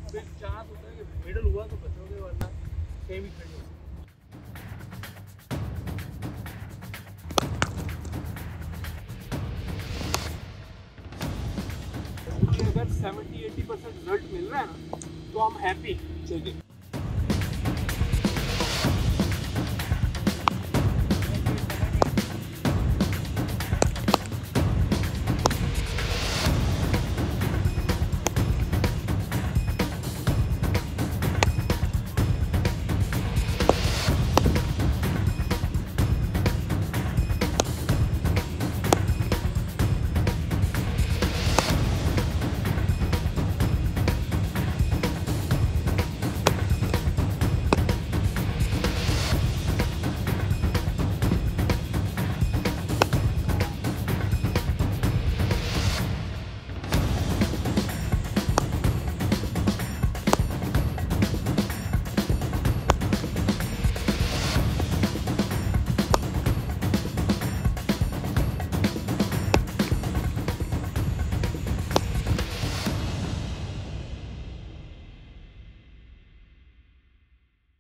फिर चांस होता है कि मिडल हुआ तो बचोगे, वरना सेम ही खड़ी होगी। अगर 70-80% रिजल्ट मिल रहा है ना तो हम हैप्पी। चलिए